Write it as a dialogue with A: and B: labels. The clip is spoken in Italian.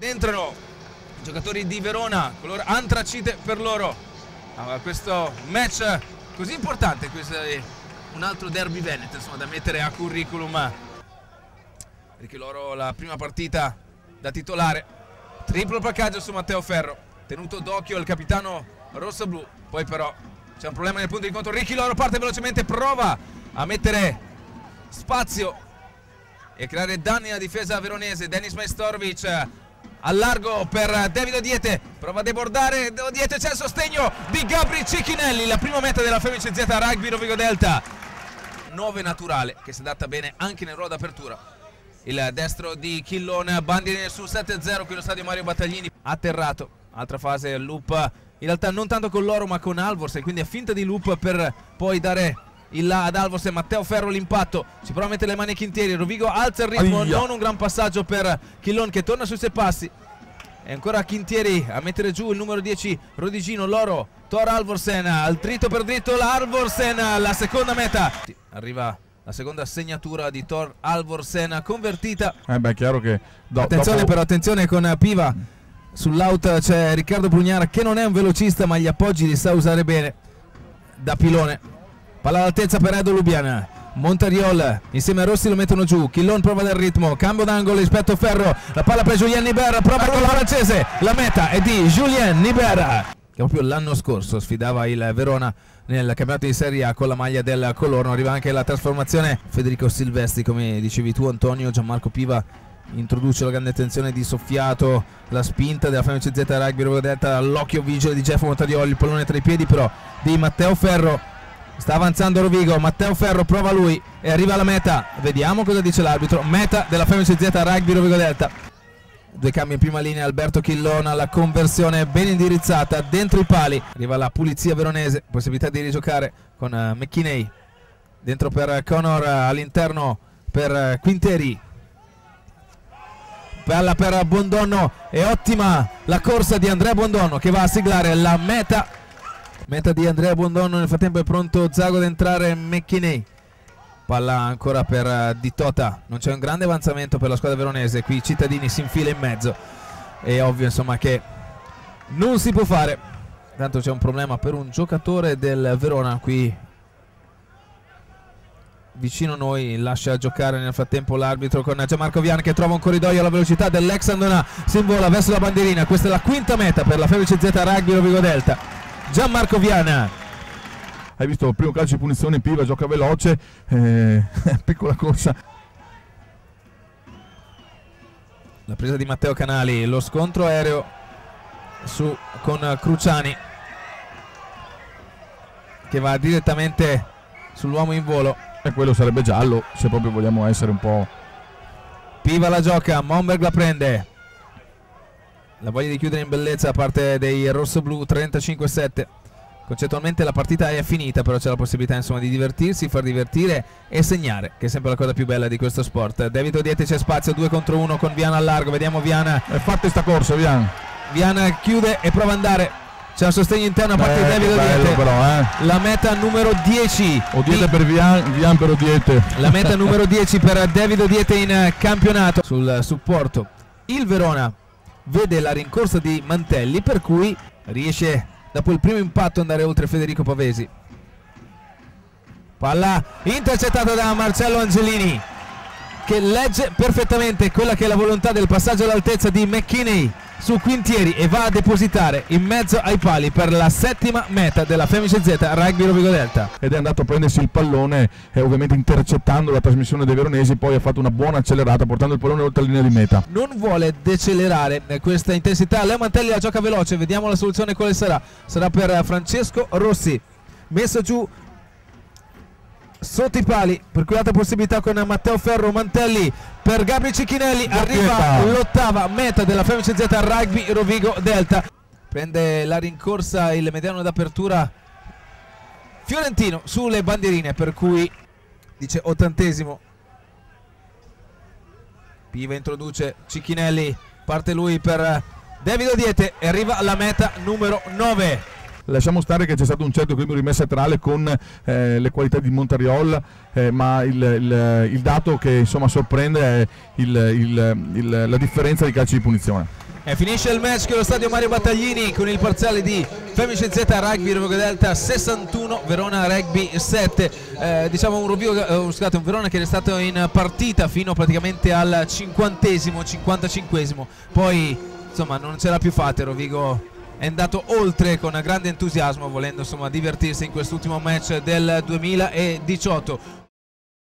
A: Entrano i giocatori di Verona, color antracite per loro. Questo match così importante, questo è un altro derby veneto, insomma, da mettere a curriculum, perché loro la prima partita da titolare. Triplo placcaggio su Matteo Ferro, tenuto d'occhio il capitano rosso-blu. Poi però c'è un problema nel punto di incontro. Ricky Loro parte velocemente, prova a mettere spazio e creare danni alla difesa veronese. Denis Majstorovic al largo per David Odiete, prova a debordare Odiete, c'è il sostegno di Gabri Cicchinelli, la prima meta della FMCZ Rugby Rovigo Delta. 9 naturale che si adatta bene anche nel ruolo d'apertura. Il destro di Chillon, bandierine su 7-0 qui allo stadio Mario Battaglini. Atterrato, altra fase loop, in realtà non tanto con Loro ma con Alvorsen, quindi a finta di loop per poi dare il là ad Alvorsen. Matteo Ferro l'impatto, si prova a mettere le mani a Quintieri, Rovigo alza il ritmo, non un gran passaggio per Chillon che torna sui suoi passi. E ancora Quintieri a mettere giù il numero 10 Rodigino. Loro, Thor Alvorsen, al dritto per dritto l'Alvorsen, la seconda meta. Arriva la seconda segnatura di Thor Alvorsen convertita.
B: Beh, chiaro che
A: attenzione dopo... però attenzione con Piva. Sull'out c'è Riccardo Brugnara che non è un velocista ma gli appoggi li sa usare bene da pilone. Palla all'altezza per Edo Lubiana. Montariol insieme a Rossi lo mettono giù. Chillon prova del ritmo, cambio d'angolo rispetto a Ferro. La palla per Julien Nibera, prova con la francese. La meta è di Julien Nibera, che proprio l'anno scorso sfidava il Verona nel campionato di Serie A con la maglia del Colorno. Arriva anche la trasformazione. Federico Silvestri, come dicevi tu Antonio. Gianmarco Piva introduce la grande tensione di soffiato, la spinta della FMCZ Rugby Rovigo Delta, l'occhio vigile di Jeff Montariol, il pallone tra i piedi però di Matteo Ferro. Sta avanzando Rovigo, Matteo Ferro prova lui e arriva alla meta. Vediamo cosa dice l'arbitro. Meta della FMCZ Rugby Rovigo Delta. Due cambi in prima linea, Alberto Chillon, la conversione ben indirizzata dentro i pali. Arriva la pulizia veronese, possibilità di rigiocare con McKinney. Dentro per Connor, all'interno per Quinteri. Palla per Bondonno, è ottima la corsa di Andrea Bondonno che va a siglare la meta. Meta di Andrea Bondonno, nel frattempo è pronto Zago ad entrare McKinney. Palla ancora per Di Tota, non c'è un grande avanzamento per la squadra veronese, qui Cittadini si infila in mezzo. È ovvio insomma che non si può fare, tanto c'è un problema per un giocatore del Verona qui vicino a noi, lascia giocare nel frattempo l'arbitro con Gianmarco Viana che trova un corridoio alla velocità dell'ex Andonà, si invola verso la bandierina. Questa è la quinta meta per la FMCZ Rugby Rovigo Delta. Gianmarco Viana.
B: Hai visto il primo calcio di punizione, Piva gioca veloce, piccola corsa.
A: La presa di Matteo Canali, lo scontro aereo con Cruciani che va direttamente sull'uomo in volo.
B: E quello sarebbe giallo, se proprio vogliamo essere un po'...
A: Piva la gioca, Momberg la prende. La voglia di chiudere in bellezza da parte dei rossoblù, 35-7. Concettualmente la partita è finita, però c'è la possibilità insomma di divertirsi, far divertire e segnare, che è sempre la cosa più bella di questo sport. David Odiete, c'è spazio, 2 contro 1 con Viana al largo. Vediamo Viana.
B: È fatta sta corsa, Viana.
A: Viana chiude e prova ad andare. C'è un sostegno interno a parte di David Odiete.
B: Però,
A: La meta numero 10.
B: Odiete per Vian per Odiete.
A: La meta numero 10 per David Odiete in campionato. Sul supporto il Verona vede la rincorsa di Mantelli, per cui riesce dopo il primo impatto ad andare oltre Federico Pavesi. Palla intercettata da Marcello Angelini che legge perfettamente quella che è la volontà del passaggio all'altezza di McKinney su Quintieri e va a depositare in mezzo ai pali per la settima meta della FMCZ Rugby Rovigo Delta.
B: Ed è andato a prendersi il pallone, ovviamente intercettando la trasmissione dei veronesi, poi ha fatto una buona accelerata portando il pallone oltre la linea di meta.
A: Non vuole decelerare questa intensità. Leo Mantelli la gioca veloce, vediamo la soluzione quale sarà. Sarà per Francesco Rossi, messo giù sotto i pali, per cui altra possibilità con Matteo Ferro. Mantelli per Gabri Cicchinelli, arriva l'ottava meta della FMCZ Rugby Rovigo Delta. Prende la rincorsa il mediano d'apertura fiorentino sulle bandierine, per cui dice 80esimo. Piva introduce Cicchinelli, parte lui per David Odiete e arriva alla meta numero 9.
B: Lasciamo stare che c'è stato un certo equilibrio rimessa laterale con le qualità di Montariol, ma il dato che insomma sorprende è la differenza di calci di punizione.
A: E finisce il match con lo stadio Mario Battaglini con il parziale di Femice Z Rugby Rovigo Delta 61, Verona Rugby 7. Diciamo un Verona che è stato in partita fino praticamente al 55esimo, poi insomma non ce l'ha più fatta. Rovigo è andato oltre con grande entusiasmo, volendo insomma divertirsi in quest'ultimo match del 2018.